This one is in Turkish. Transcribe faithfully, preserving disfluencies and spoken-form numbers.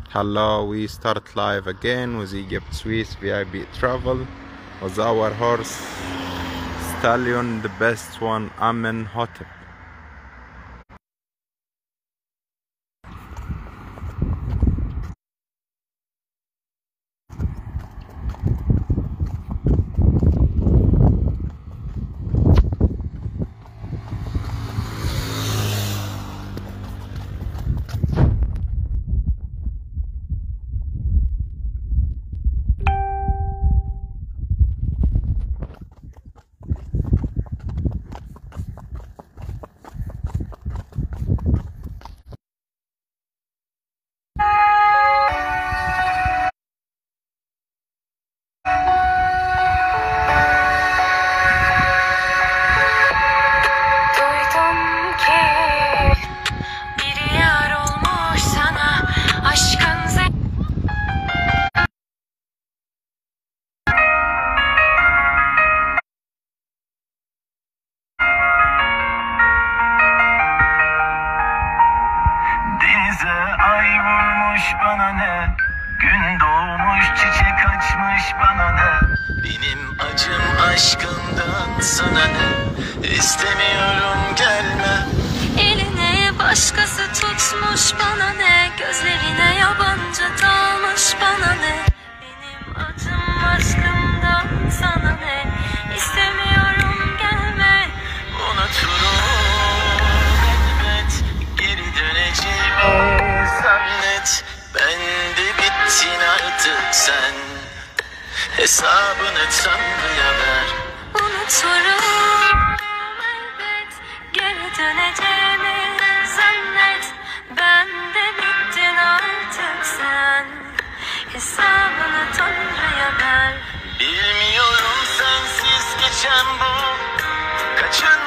Hello, we start live again with Egypt Swiss V I P travel with our horse stallion, the best one, Amen Hotep. Ay vurmuş bana ne, gün doğmuş çiçek açmış bana ne. Benim acım aşkından sana ne, istemiyorum gelme. Eline başkası tutmuş bana ne, gözlerine yabancı dalmış bana ne. Benim acım aşkından sana ne, istemiyorum gelme. Unuturum elbet, geri döneceğimi zannet. Ben de bittin artık sen, hesabını Tanrı'ya ver. Unuturum elbet, geri döneceğimi zannet. Ben de bittin artık sen, hesabını Tanrı'ya ver. Bilmiyorum sensiz geçen bu kaçın